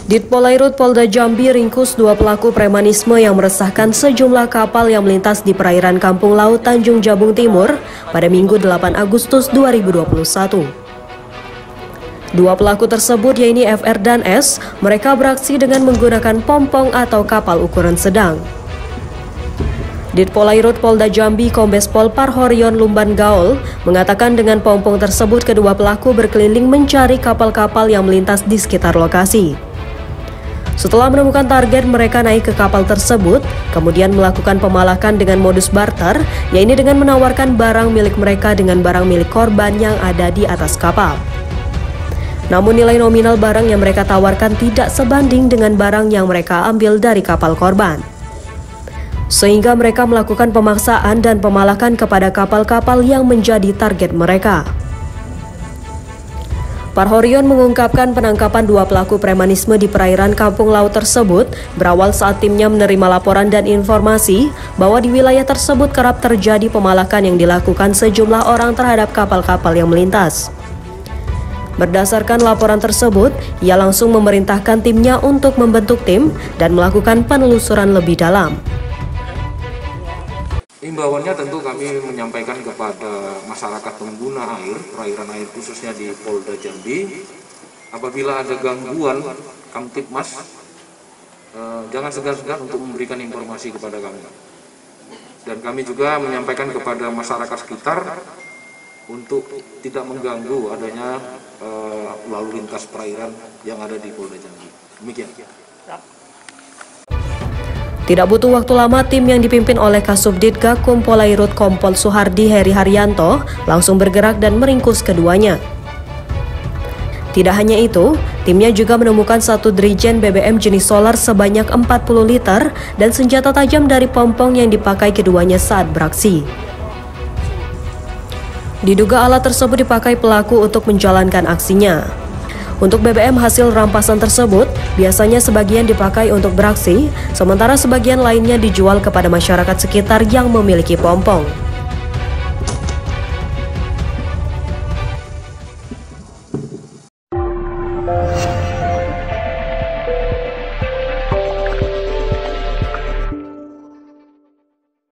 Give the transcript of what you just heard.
Ditpolairut Polda Jambi ringkus dua pelaku premanisme yang meresahkan sejumlah kapal yang melintas di perairan Kampung Laut Tanjung Jabung Timur pada Minggu 8 Agustus 2021. Dua pelaku tersebut yaitu FR dan S, mereka beraksi dengan menggunakan pompong atau kapal ukuran sedang. Ditpolairut Polda Jambi Kombes Pol Parhorion Lumban Gaul mengatakan dengan pompong tersebut kedua pelaku berkeliling mencari kapal-kapal yang melintas di sekitar lokasi. Setelah menemukan target, mereka naik ke kapal tersebut, kemudian melakukan pemalakan dengan modus barter, yaitu dengan menawarkan barang milik mereka dengan barang milik korban yang ada di atas kapal. Namun nilai nominal barang yang mereka tawarkan tidak sebanding dengan barang yang mereka ambil dari kapal korban. Sehingga mereka melakukan pemaksaan dan pemalakan kepada kapal-kapal yang menjadi target mereka. Parhorion mengungkapkan penangkapan dua pelaku premanisme di perairan Kampung Laut tersebut berawal saat timnya menerima laporan dan informasi bahwa di wilayah tersebut kerap terjadi pemalakan yang dilakukan sejumlah orang terhadap kapal-kapal yang melintas. Berdasarkan laporan tersebut, ia langsung memerintahkan timnya untuk membentuk tim dan melakukan penelusuran lebih dalam. Imbauannya tentu kami menyampaikan kepada masyarakat pengguna air, perairan air khususnya di Polda Jambi, apabila ada gangguan Kamtibmas, jangan segan-segan untuk memberikan informasi kepada kami. Dan kami juga menyampaikan kepada masyarakat sekitar untuk tidak mengganggu adanya lalu lintas perairan yang ada di Polda Jambi. Demikian. Tidak butuh waktu lama, tim yang dipimpin oleh Kasubdit Gakum Polairut Kompol Suhardi Heri Haryanto langsung bergerak dan meringkus keduanya. Tidak hanya itu, timnya juga menemukan satu drijen BBM jenis solar sebanyak 40 liter dan senjata tajam dari pompong yang dipakai keduanya saat beraksi. Diduga alat tersebut dipakai pelaku untuk menjalankan aksinya. Untuk BBM hasil rampasan tersebut, biasanya sebagian dipakai untuk beraksi, sementara sebagian lainnya dijual kepada masyarakat sekitar yang memiliki pompong.